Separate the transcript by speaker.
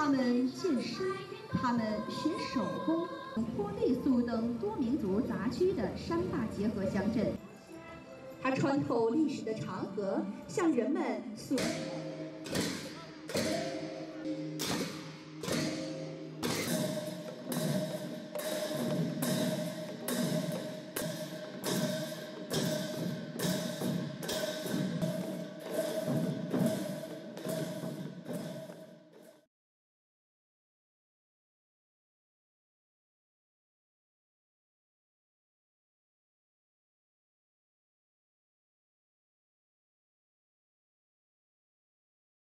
Speaker 1: 他们建诗，他们学手工，坡内宿等多民族杂居的山坝结合乡镇。它穿透历史的长河，向人们诉。